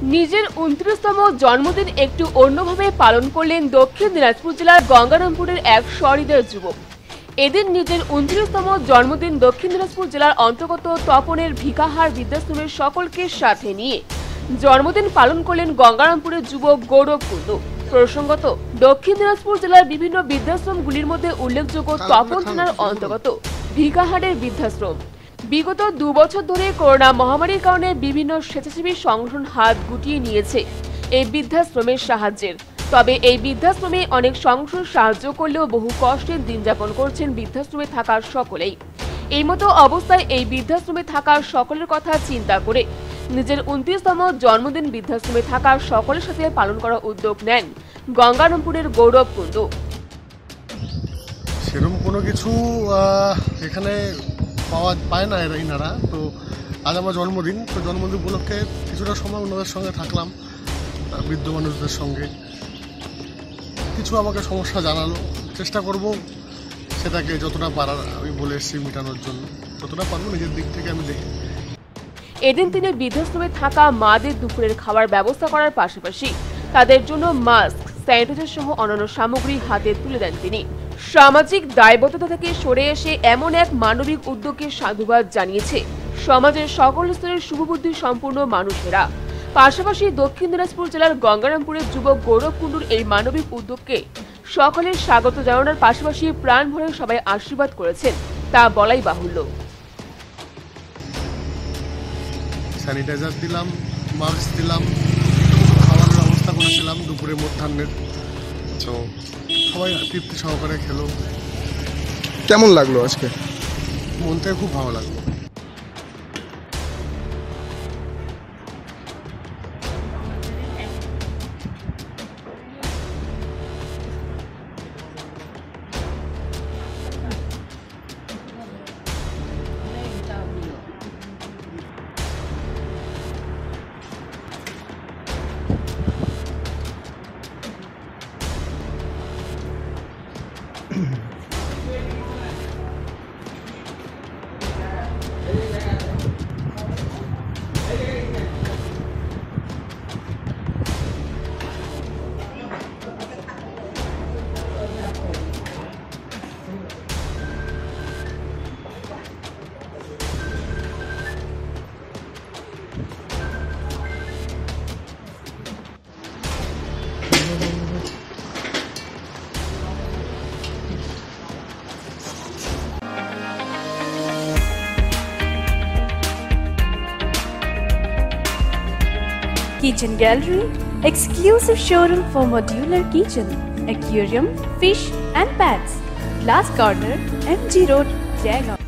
নিজের 29তম জন্মদিন একটু অন্যভাবে পালন করলেন দক্ষিণ দিনাজপুর জেলার গঙ্গারামপুরের এক সহৃদয় যুবক। এদিন নিজের 29তম জন্মদিন দক্ষিণ দিনাজপুর জেলার অন্তর্গত তপনের ভিকাহার বৃদ্ধাশ্রমের সকলকে সাথে নিয়ে জন্মদিন পালন করলেন গঙ্গারামপুরের যুবক গৌরব কুণ্ডু। প্রসঙ্গত, দক্ষিণ দিনাজপুর জেলার বিভিন্ন বৃদ্ধাশ্রমগুলির মধ্যে উল্লেখযোগ্য তপন থানার অন্তর্গত ভিকাহারের বৃদ্ধাশ্রম। বিগত 2 বছর ধরে করোনা মহামারীর কারণে বিভিন্ন স্বেচ্ছাসেবী সংগঠন হাত গুটিয়ে নিয়েছে এই বৃদ্ধাশ্রমের সাহায্যের। তবে এই বৃদ্ধাশ্রমে অনেক সংগঠন সাহায্য করলেও বহু কষ্টের দিন যাপন করছেন বৃদ্ধাশ্রমে থাকার সকলেই। এই মতো অবস্থায় এই বৃদ্ধাশ্রমে থাকার সকলের কথা চিন্তা করে নিজের 29তম জন্মদিন বৃদ্ধাশ্রমে থাকার সকলের সাথে পালন করার উদ্যোগ নেন গঙ্গারামপুরের গৌরব কুণ্ডু। সেরকম কোনো কিছু এখানে পায় না এনারা, তো আজ আমার জন্মদিন, তো জন্মদিন উপলক্ষে কিছুটা সময় ওনাদের সঙ্গে থাকলাম, বৃদ্ধ মানুষদের সঙ্গে। কিছু আমাকে সমস্যা জানালো, চেষ্টা করব সেটাকে যতটা পারার আমি বলে এসেছি মেটানোর জন্য, যতটা পারবো নিজের দিক থেকে আমি দেখি। এদিন তিনি বৃদ্ধাশ্রমে থাকা মাদের দুপুরের খাবার ব্যবস্থা করার পাশাপাশি তাদের জন্য মাস্ক, স্যানিটাইজার সহ অন্যান্য সামগ্রী হাতে তুলে দেন তিনি। সামাজিক দায়বদ্ধতা থেকে সরে এসে এমন এক মানবিক উদ্যোগকে সাধুবাদ জানিয়েছে সমাজের সকল স্তরের শুভবুদ্ধি সম্পূর্ণ মানুষেরা। পাশাপাশি দক্ষিণ দিনাজপুর জেলার গঙ্গারামপুরের যুবক গৌরব কুণ্ডুর এই মানবিক উদ্যোগকে সকলের স্বাগত জানানোর পাশাপাশি প্রাণ ভরে সবাই আশীর্বাদ করেছেন তা বলাই বাহুল্য। স্যানিটাইজার দিলাম, মাস্ক দিলাম, খাওয়ার ব্যবস্থা করেছিলাম দুপুরে মধ্যাহ্নের, তো সবাই তৃপ্তি সহকারে খেলো। কেমন লাগলো আজকে? মন থেকে খুব ভালো লাগলো। Kitchen Gallery, exclusive showroom for modular kitchen, aquarium, fish and pets. Glass Corner, MG Road, Jaigaon.